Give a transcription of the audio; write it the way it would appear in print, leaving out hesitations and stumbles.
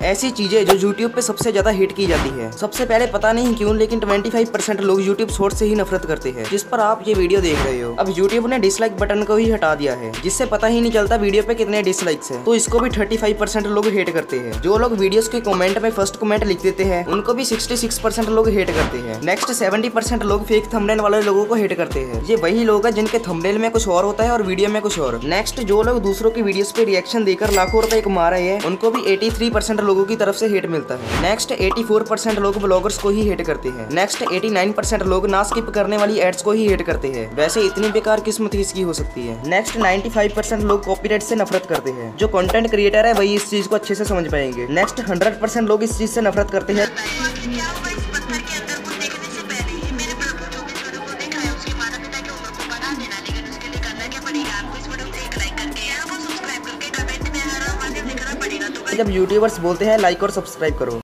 ऐसी चीजें जो YouTube पे सबसे ज्यादा हिट की जाती है। सबसे पहले पता नहीं क्यों लेकिन 25% लोग YouTube शॉर्ट से ही नफरत करते हैं, जिस पर आप ये वीडियो देख रहे हो। अब YouTube ने डिसलाइक बटन को ही हटा दिया है, जिससे पता ही नहीं चलता वीडियो पे कितने डिसलाइक्स है। तो इसको भी 35% लोग हेट करते हैं। जो लोग वीडियोस के कमेंट में फर्स्ट कमेंट लिख देते हैं उनको भी 66% लोग हेट करते हैं। नेक्स्ट 70% लोग फेक थंबनेल वाले लोगों को हेट करते हैं। ये वही लोग हैं जिनके थंबनेल में कुछ और होता है और वीडियो में कुछ और। नेक्स्ट जो लोग दूसरों की वीडियोस पे रिएक्शन देकर लाखों रुपए कमा रहे हैं उनको भी 83% लोगों की तरफ से हेट मिलता है। नेक्स्ट 84% लोग ब्लॉगर्स को ही हेट करते हैं। नेक्स्ट 89% लोग ना स्किप करने वाली एड्स को ही हेट करते हैं। वैसे इतनी बेकार किस्मत इसकी हो सकती है। नेक्स्ट 95% लोग कॉपीराइट से नफरत करते हैं। जो कंटेंट क्रिएटर है वही इस चीज को अच्छे से समझ पाएंगे। नेक्स्ट 100% लोग इस चीज से नफरत करते हैं। जब यूट्यूबर्स बोलते हैं लाइक और सब्सक्राइब करो।